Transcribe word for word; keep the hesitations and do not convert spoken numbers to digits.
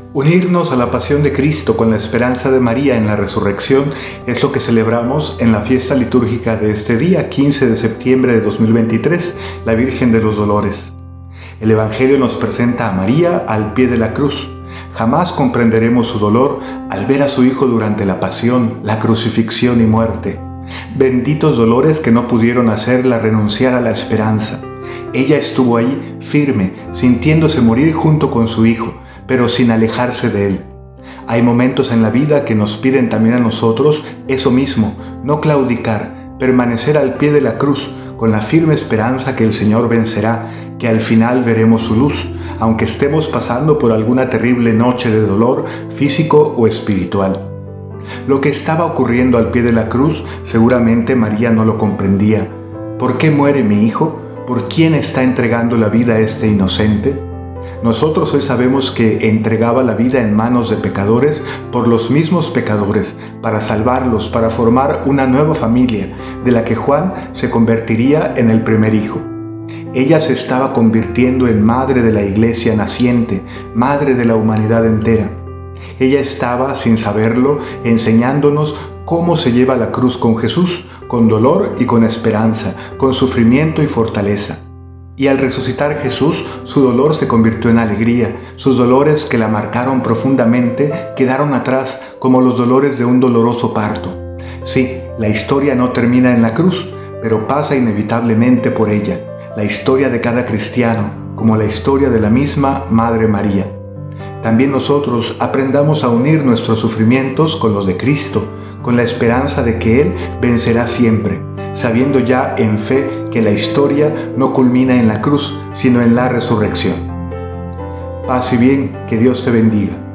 Unirnos a la pasión de Cristo con la esperanza de María en la resurrección es lo que celebramos en la fiesta litúrgica de este día, quince de septiembre de dos mil veintitrés, la Virgen de los Dolores. El Evangelio nos presenta a María al pie de la cruz. Jamás comprenderemos su dolor al ver a su Hijo durante la pasión, la crucifixión y muerte. Benditos dolores que no pudieron hacerla renunciar a la esperanza. Ella estuvo ahí firme, sintiéndose morir junto con su Hijo, pero sin alejarse de Él. Hay momentos en la vida que nos piden también a nosotros eso mismo, no claudicar, permanecer al pie de la cruz, con la firme esperanza que el Señor vencerá, que al final veremos su luz, aunque estemos pasando por alguna terrible noche de dolor físico o espiritual. Lo que estaba ocurriendo al pie de la cruz, seguramente María no lo comprendía. ¿Por qué muere mi hijo? ¿Por quién está entregando la vida a este inocente? Nosotros hoy sabemos que entregaba la vida en manos de pecadores por los mismos pecadores, para salvarlos, para formar una nueva familia, de la que Juan se convertiría en el primer hijo. Ella se estaba convirtiendo en madre de la iglesia naciente, madre de la humanidad entera. Ella estaba, sin saberlo, enseñándonos cómo se lleva la cruz con Jesús, con dolor y con esperanza, con sufrimiento y fortaleza. Y al resucitar Jesús, su dolor se convirtió en alegría. Sus dolores que la marcaron profundamente quedaron atrás, como los dolores de un doloroso parto. Sí, la historia no termina en la cruz, pero pasa inevitablemente por ella. La historia de cada cristiano, como la historia de la misma Madre María. También nosotros aprendamos a unir nuestros sufrimientos con los de Cristo, con la esperanza de que Él vencerá siempre, sabiendo ya en fe que la historia no culmina en la cruz, sino en la resurrección. Paz y bien, que Dios te bendiga.